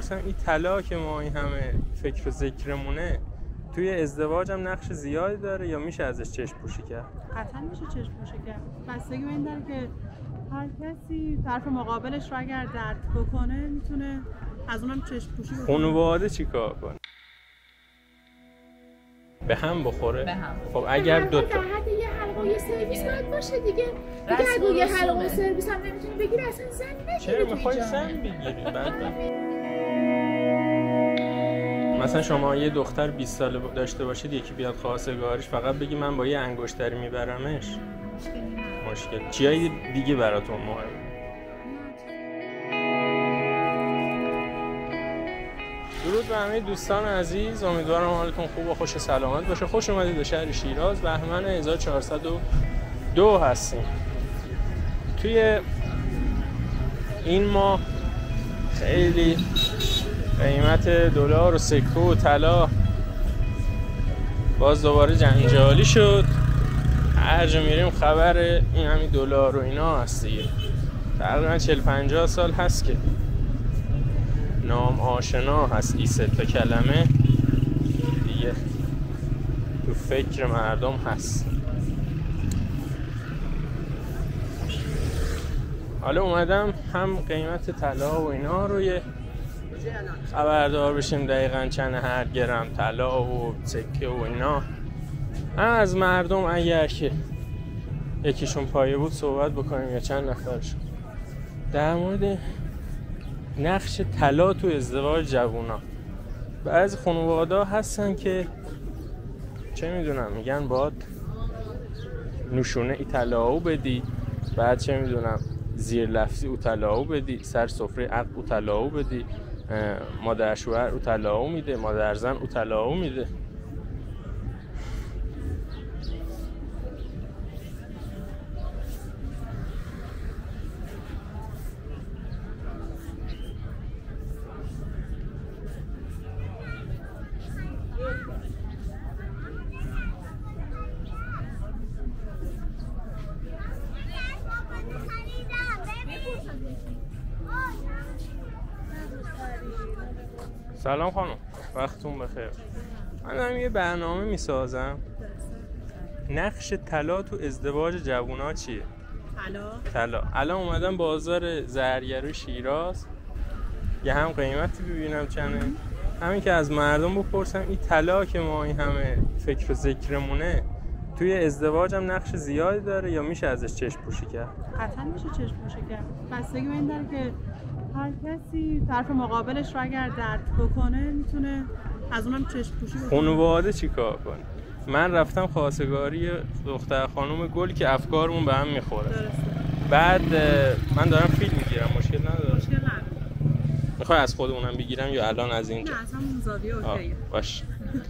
بپرسم این طلا که ما این همه فکر و ذکرمونه توی ازدواج هم نقش زیادی داره یا میشه ازش چشم پوشی کرد؟ قطعا میشه چشم پوشی کرد. بستگی به این داره که هر کسی طرف مقابلش رو اگر درک بکنه میتونه از اونم چشم پوشی بکنه. خانواده چی کار کنه؟ به هم بخوره؟ به هم. خب اگر دو تا حد یه حلقه یه سرویس باید باشه دیگه. اگه یه حلقه سرویس هم نمیتونی بگیری اصلا زن نگیری. چرا میخوای زن بگیری؟ مثلا شما یه دختر 20 ساله داشته باشید یکی بیاد خواستگاریش فقط بگی من با یه انگشتری میبرمش، مشکل چیای دیگه براتون مهمه؟ درود به همه دوستان عزیز، امیدوارم حالتون خوب و خوش و سلامت باشه. خوش اومدید به شهر شیراز. بهمن 1402 هستیم. توی این ماه خیلی قیمت دلار و سکه و طلا باز دوباره جنجالی شد. هر جا میریم خبر این همین دلار و اینا هست دیگه. تقریبا 40-50 سال هست که نام آشنا هست این سه تا کلمه دیگه تو فکر مردم هست. حالا اومدم هم قیمت طلا و اینا رو یه خبردار بشیم دقیقاً چند هر گرم طلا و سکه و اینا، هم از مردم اگر که یکیشون پایه بود صحبت بکنیم یا چند نفرشون در مورد نقش طلا تو ازدواج جوونا. بعضی خانواده‌ها هستن که چه میدونم میگن باید نشونه ای طلاو بدی، بعد چه میدونم زیر لفظی او طلاو بدی، سر سفره عقد او طلاو بدی، مادر شوهر او طلاو میده، مادر زن او طلاو میده. سلام خانم، وقتتون بخیر. من دارم یه برنامه میسازم. نقش طلا تو ازدواج جوونا چیه؟ طلا. الان اومدم بازار زرگرو شیراز، یه هم قیمتی ببینم چنده، همین که از مردم بپرسم این طلا که ما این همه فکر و ذکرمونه توی ازدواج هم نقش زیادی داره یا میشه ازش چشم پوشی کرد؟ قطعا میشه چشم پوشی کرد. بستگی به این داره که هر کسی طرف مقابلش رو اگر درک بکنه میتونه از اونم چشم پوشی بکنه. خانواده چی کار کنه؟ من رفتم خواستگاری دختر خانم گل که افکارمون به هم میخوره. درسته. بعد من دارم فیلم میگیرم، مشکل نداره؟ مشکل نداره. میخوای از خودمونم بگیرم یا الان از اینجا؟ نه، از همون زاویه اوکیه. باش.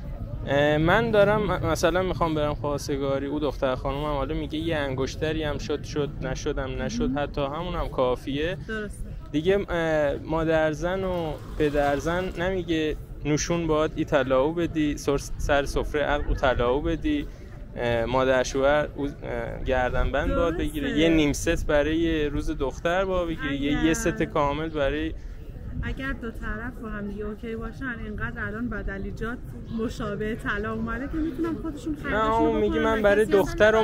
من دارم مثلا میخوام برم خواستگاری، او دختر خانومم حالا میگه یه انگشتری هم شد نشدم نشد، حتی همون هم کافیه. درسته. دیگه مادر زن و پدر زن نمیگه نشون باید ای طلاو بدی، سر سفره عقد او طلاو بدی، مادر شوهر گردن بند باید بگیره، یه نیم ست برای روز دختر باید بگیره، یه ست کامل برای. اگر دو طرف با هم دیگه اوکی باشن، اینقدر الان بدلیجات مشابه طلا اومده که میتونم خودشون خریدشون نه بکنن. اون میگه من برای دخترم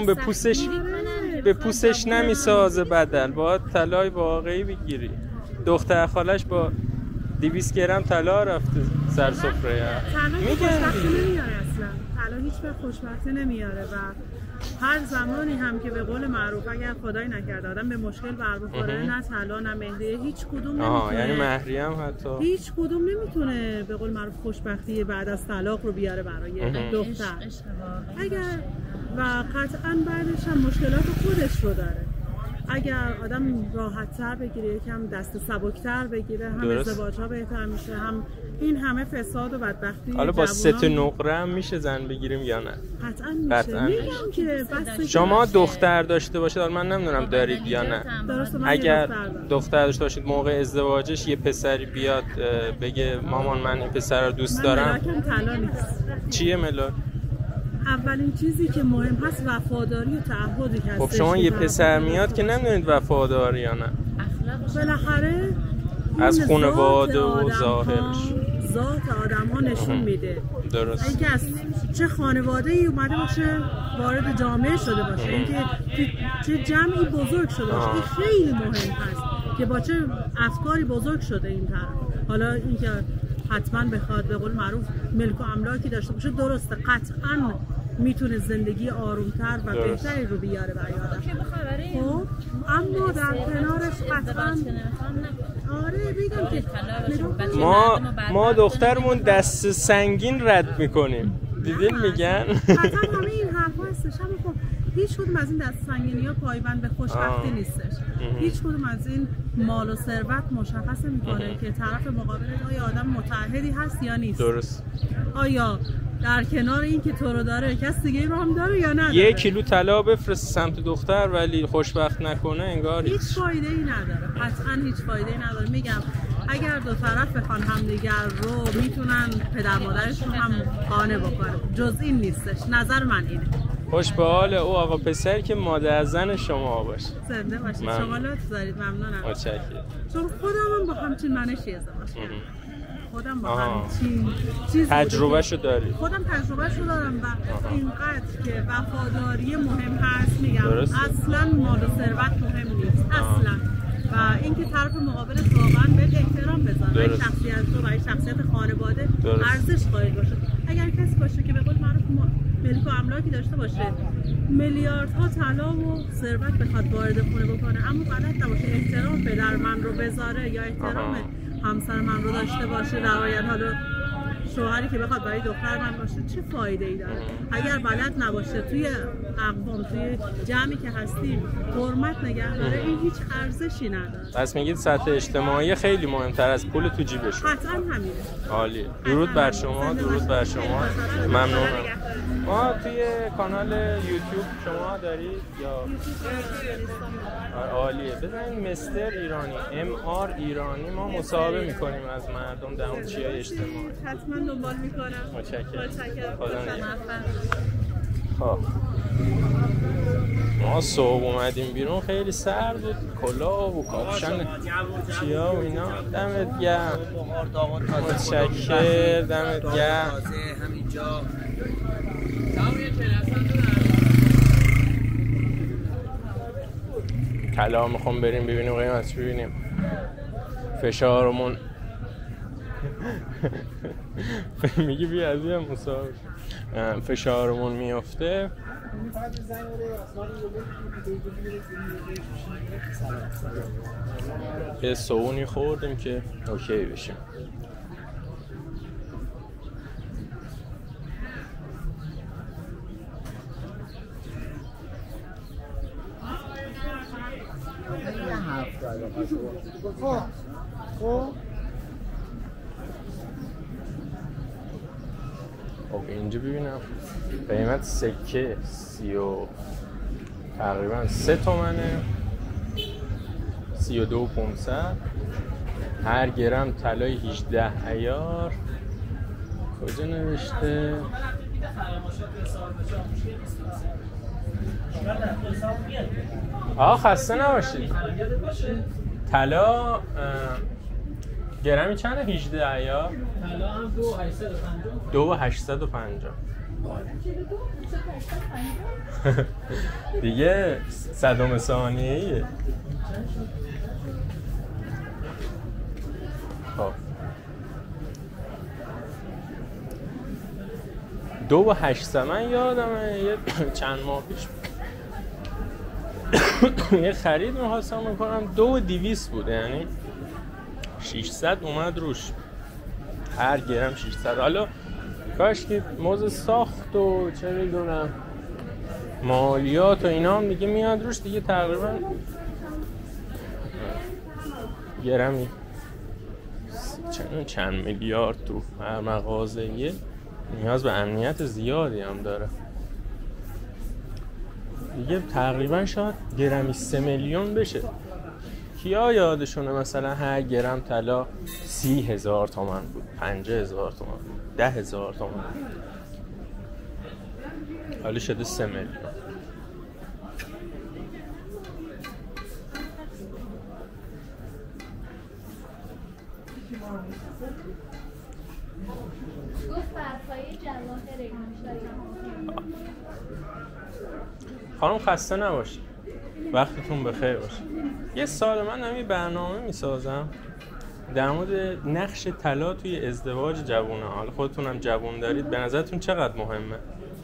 به پوستش نمیسازه بدل، باید طلای واقعی بگیری. دختر خالش با 200 گرم طلا رفته سر سفره. میگه خوشبختی نمیاره اصلا. طلا هیچ وقت خوشبختی نمیاره و هر زمانی هم که به قول معروف اگر خدای نکرده آدم به مشکل بر بخوره، نه طلا نه مهریه هیچ کدوم نمیتونه. یعنی مهریه هم حتی هیچ کدوم نمیتونه به قول معروف خوشبختی بعد از طلاق رو بیاره برای دختر. اگر و قطعا بعدش هم مشکلات خودش رو داره. اگر آدم راحت‌تر بگیره، یکم دست سبک‌تر بگیره، هم ازدواج‌ها بهتر میشه، هم این همه فساد و بدبختی. حالا با 3 نقره هم میشه زن بگیریم یا نه؟ قطعا میشه. میگم که بس شما دختر داشته باشید، من نمیدونم دارید یا نه. اگر دختر داشته باشید موقع ازدواجش یه پسری بیاد بگه مامان من این پسر رو دوست دارم، ملاکم طلا نیست. چیه ملاک؟ اولین چیزی که مهم هست وفاداری و تعهدی که خب شما یه پسر میاد که نمیدونید وفاداری یا نه. بالاخره از خانواده و ظاهرش ذات آدم ها نشون میده. درست. اینکه از چه خانواده ای اومده باشه وارد جامعه شده باشه، اینکه چه جمعی بزرگ شده باشه، این خیلی مهم هست که با چه افکاری بزرگ شده این طرف. حالا اینکه حتما بخواد به قول معروف ملک و املاکی داشته باشه درسته، قطعا میتونه زندگی آرومتر و بهتری رو بیاره برای آدم. خب اما در کنارش قطعا آره بگم که ما دخترمون دست سنگین رد میکنیم، دیدین میگن قطعا همه این حرف هستش، اما خب هیچ کدوم از این دست سنگینی ها پایبند به خوشبختی نیستش. هیچ کدوم از این مال و ثروت مشخص میکنه که طرف مقابل آیا آدم متعهدی هست یا نیست. درست. آیا در کنار این که تو رو داره کس دیگه رو هم داره یا نداره. 1 کیلو طلا بفرست سمت دختر ولی خوشبخت نکنه انگار هیچ فایده ای نداره. قطعا هیچ فایده ای نداره. میگم اگر دو طرف بخوان همدیگر رو میتونن پدر مادرشون هم قانع بکنن، جز این نیستش. نظر من اینه. خوش به حال او آقا پسر که مادر زن شما باشه. زنده باشید. شما لطف دارید. ممنونم. متشکرم. چون خودم هم با همچین منشی ازدواج کردم. خودم با همچین چیز تجربهشو داری. خودم تجربهشو دارم و اینقدر که وفاداری مهم هست. میگم اصلا مال و ثروت مهم نیست اصلا. و اینکه طرف مقابلت واقعا بهت احترام بذاره، برای شخصیت تو، برای شخصیت خانواده ارزش قائل باشه. اگر کسی باشه که به قول معروف ملک و املاکی داشته باشه، میلیاردها طلا و ثروت بخواد وارد خونه بکنه، اما بلد نباشه احترام پدر من رو بذاره یا احترام همسر من رو داشته باشه، نهایت حالا شوهری که بخواد برای دختر من باشه، چه فایده ای داره؟ اگر بلد نباشه توی اقوام، توی جمعی که هستیم حرمت نگه داره، این هیچ ارزشی نداره. پس میگید سطح اجتماعی خیلی مهمتر از پول تو جیبش. قطعا همینه. عالی. درود بر شما، درود بر شما. ممنونم. ما توی کانال یوتیوب شما دارید یا عالیه. بزنید مستر ایرانی، MR ایرانی. ما مصاحبه میکنیم از مردم دهانچیای اجتماعی. حتما دنبال میکنم. متشکرم. خب ما صبح اومدیم بیرون خیلی سرد بود، کلاه و کاپشن چیا و اینا. دمت گرم. متشکر. دمت گرم. طلا میخوام بریم ببینیم قیمتش، ببینیم فشارمون میگی بیا از این مصاحبه فشارمون میفته. یه صبونی خوردیم که اوکی بشیم. خب اینجا ببینم قیمت سکه تقریبا 3 تومنه، 32,500. هر گرم طلای 18 عیار. کجا نوشته؟ خسته نباشید. طلا گرمی چنده؟ 18 عیار. طلا هم 2,850 دیگه صدم ثانیه‌ایه. خب 2,800. من یادمه یه چند ماه پیش یه خرید می‌خواستم بکنم 2,200 بود، یعنی 600 اومد روش. هر گرم 600. حالا کاش که موز ساخت و چه میدونم مالیات و اینا هم دیگه میاد روش دیگه. تقریبا گرمی چند میلیارد تو هر مغازه نیاز به امنیت زیادی هم داره دیگه. تقریبا شاید گرمی 3 میلیون بشه. کیا یادشونه مثلا هر گرم طلا 30,000 تومان بود، 50,000 تومان بود، 10,000 تومان بود. حالا شده 3 میلیون. گفت برپایی جواهر خانم خسته نباشید، وقتتون بخیر باشه. یه سال من هم یه برنامه میسازم در مورد نقش طلا توی ازدواج جوونا. حالا خودتونم جوون دارید، به نظرتون چقدر مهمه؟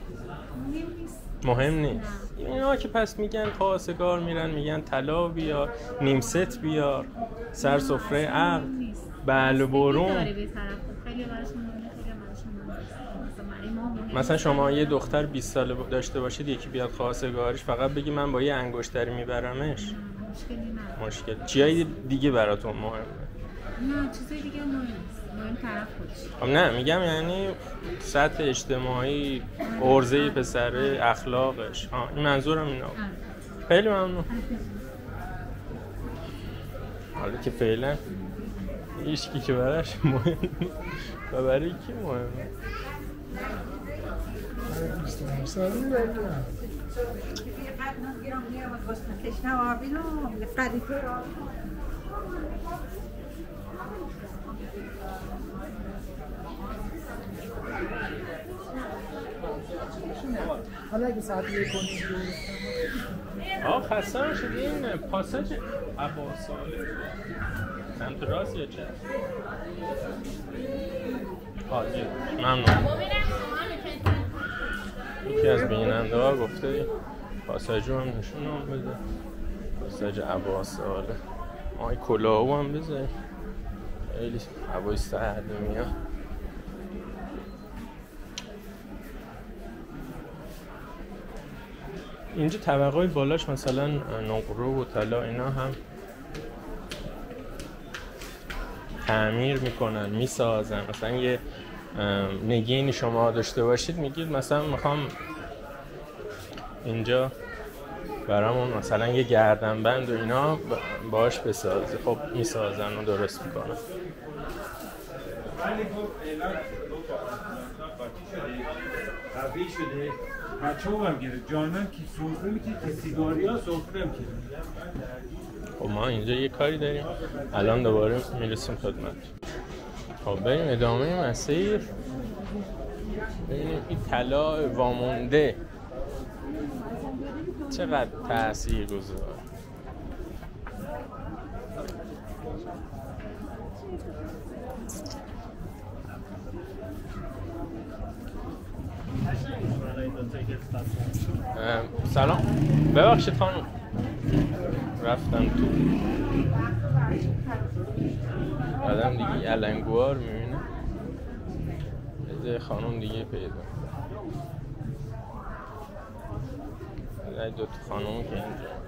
مهم نیست. اینا که پس میگن خواستگار میرن میگن طلا بیار، نیم ست بیار، سر سفره عقد، بله برون. مثلا شما یه دختر 20 ساله داشته باشید، یکی بیاد خواستگاریش فقط بگی من با یه انگشتری میبرمش، مشکل. چیای دیگه براتون مهمه؟ نه چیزای دیگه مهم نیست، مهم طرف خودش. خب نه میگم یعنی سطح اجتماعی، عرضه پسره، اخلاقش. این منظورم اینا. خیلی ممنون. حالا که فعلا هیچکی که براش مهم و برای کی مهمه؟ حالا اگه ساعت 1 کنید خسته نشید. این پاساژ عباس‌آله سمت راست یا چپ؟ ممنون. یکی از بیننده ها گفته پاساژ رو هم نشونم بده، پاساژ عباس‌آله. این کلاهو هم بذاری، خیلی هوای سرد میاد. اینجا طبقه‌های بالاش مثلا نقره و طلا اینا هم تعمیر میکنن، میسازن. مثلا یه نگینی شما داشته باشید، میگید مثلا میخوام اینجا برامون مثلا یه گردنبند و اینا باش بسازی. خب میسازن و درست میکنن. قوی شده بچه‌ها هم گیره جانم که سرخه میکنه که سیگاری ها سرخه هم کنه. خب ما اینجا یه کاری داریم، الان دوباره میرسیم خدمت. خب بریم ادامه مسیر، ببینیم این طلا وامونده چقدر تأثیر گذاره. سلام، ببخشید خانم، رفتم تو آدم دیگه علنگوار میبینه، بده خانم دیگه پیدا. دوتا خانم که اینجا.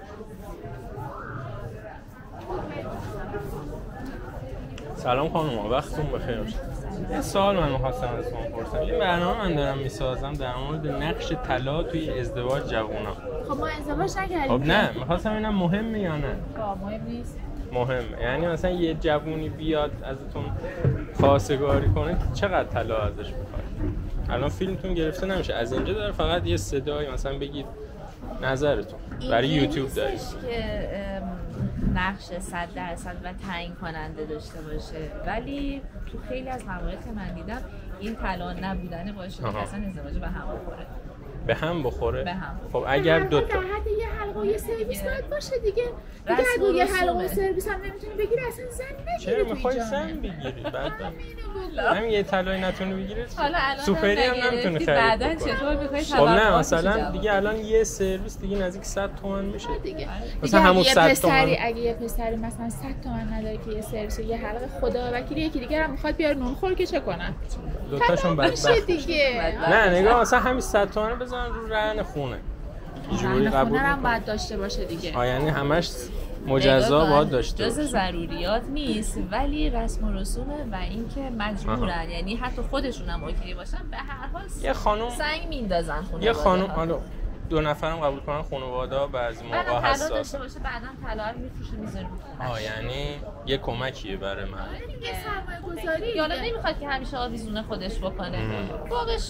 سلام خانم، وقتتون بخیر باشه. یه سوال من می‌خواستم ازتون بپرسم. یه برنامه من دارم میسازم در مورد نقش طلا توی ازدواج جوونا. خب ما ازدواج نکردیم. خب نه، می‌خواستم ببینم مهمه یا نه. مهم نیست. مهمه. یعنی مثلا یه جوونی بیاد ازتون خواستگاری کنه، چقدر طلا ازش می‌خواید؟ الان فیلمتون گرفته نمیشه. از اینجا داره فقط یه صدایی مثلا بگید نظرتون. برای یوتیوب دارید. که نقش 100% و تعیین کننده داشته باشه، ولی تو خیلی از مواقع که من دیدم این طلا نبودن باعث شده که اصلا ازدواج به هم بخوره. به هم بخوره؟ به هم. خب اگر دو تا در حد یه حلقه و یه سرویس باید باشه دیگه. اگه یه حلقه و سرویس هم نمیتونی بگیری، اصلا زن نگیری. چرا میخوای زن بگیری؟ بعد همین یه طلایی نتونی بگیری؟ سوپری هم نمیتونی خرید بعداً بکنی. چطور میخوای خب نه مثلا دیگه الان یه سرویس دیگه نزدیک 100 تومن میشه دیگه. مثلا همون 100 تومن. اگه یه پسری مثلا 100 تومن نداره که یه سرویس یه حلقه خدا وکیلی یکی دیگه هم میخواد بیاره نون خور که چه کنن؟ دوتاشون بدبخت دیگه. نه نگاه مثلا همین 100 تومن رو بزنن رو رهن خونه. اینجوری قبول هم باید داشته باشه دیگه. یعنی همش مجزا باید داشته باشه. جز ضروریات نیست، ولی رسم و رسومه و اینکه مجبورن، یعنی حتی خودشون هم اوکی باشن به هر حال یه خانم سنگ میندازن خونه. یه خانم حالا 2 نفرم قبول کنن خانواده بعضی موقع حساسه. داشته باشه بعداً طلا رو میفروشه میذاره. یعنی یه کمکیه برای من. یه سرمایه‌گذاری. یالا نمیخواد که همیشه آویزون خودش بکنه. فوقش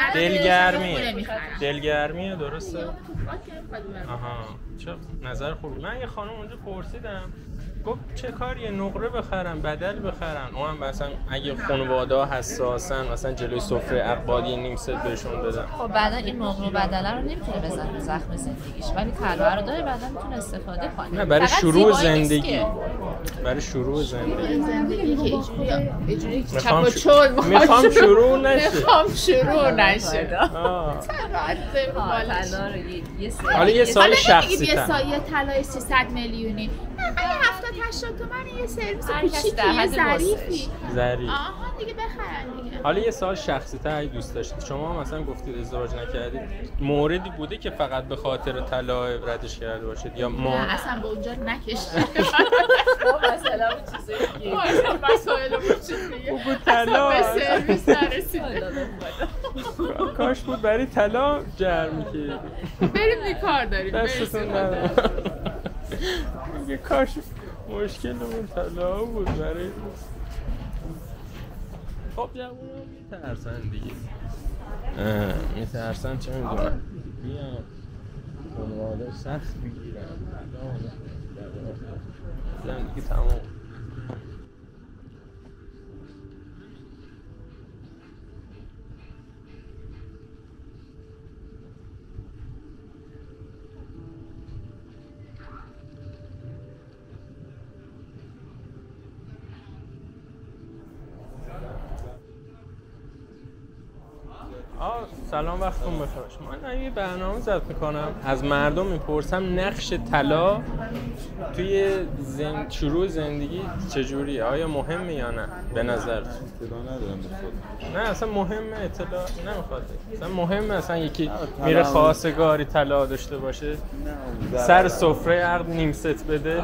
دلگرمیه درسته؟ آها چه نظر خوبی. من یه خانم اونجا پرسیدم گفت چه کاریه، نقره بخرن، بدل بخرن. اونم مثلا اگه خانواده حساسن مثلا جلوی سفره اقبالی نیم ست بهشون بدن. خب بعدا این نقره و بدله رو نمیتونه بزنه زخم زندگیش، ولی طلا رو داره بعدا میتونه استفاده کنه. نه برای شروع زندگی، برای شروع زندگی که اینجوری چپ و چول میخوام شروع نشه. حالا یه سال شخصی یه طلای 300 میلیونی، همین 70-80 تومن یه سرویس کوچیکی ظریفی. آها دیگه بخرن دیگه. حالا یه سال شخصی تر اگه دوست داشتید، شما مثلا گفتید ازدواج نکردید، موردی بوده که فقط به خاطر طلا ردش کرده باشید یا ما؟ نه اصلا به اونجا نکشید. مثلا چیزی مسائل بود بود طلا به سرویس نرسید. کاش بود برای طلا جرمی که بریم یه کار داریم. دستتون در یه کاش مشکلمون طلا بود برای. خب جوونا میترسن دیگه، میترسن چه میدونم بیان خانواده سخت میگیرن دیگه تمام. سلام، وقتتون بخیر. من یه برنامه ضبط میکنم، از مردم میپرسم نقش طلا توی شروع زندگی چجوریه، آیا مهمه یا نه به نظر؟ اطلاع ندارم به نه اصلا مهمه، اطلاع نمیخواد. اصلا مهمه اصلا یکی میره خواستگاری طلا داشته باشه، سر سفره عقد نیم ست بده؟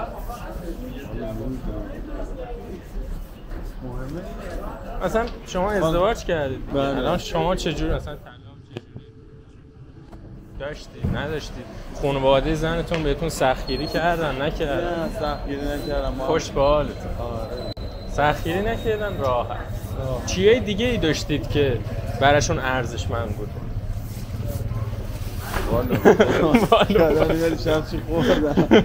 مثلا شما ازدواج کردید، الان شما چجوری اصلا طلا داشتید نداشتید؟ خانواده زنتون بهتون سختگیری کردن نکردن؟ نه سختگیری نکردن. خوش به حالتون. سختگیری نکردن، راحت. چیه دیگه ای داشتید که براشون ارزشمند بود؟ والا میاد شمسی خوردن.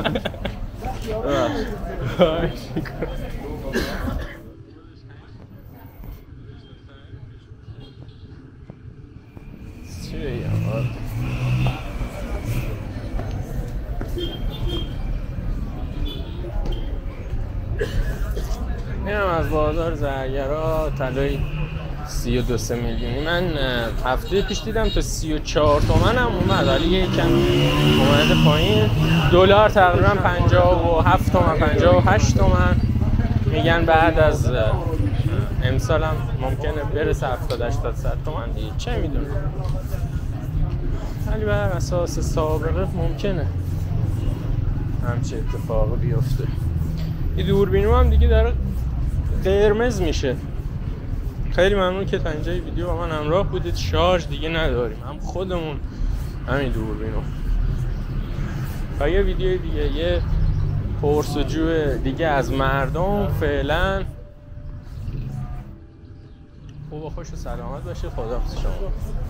چی بگم؟ اینم از بازار زرگرا طلای 32 میلیونی. من هفته پیش دیدم تا 34 تومن هم اومد، ولی یکم اومده پایین. دلار تقریبا 57 تومن 58 تومن میگن بعد از امسال هم ممکنه برسه 70-80 تومن دیگه، چه میدونم. ولی بر اساس سابقه ممکنه همچه اتفاقی بیفته. این دوربینو هم دیگه داره قرمز میشه. خیلی ممنون که تا اینجای ویدیو با من همراه بودید. شارژ دیگه نداریم، هم خودمون همین دوربینو. تا یه ویدیو دیگه، یه پرسجو دیگه از مردم. فعلا خوب و خوش و سلامت باشید. خداحافظ شما.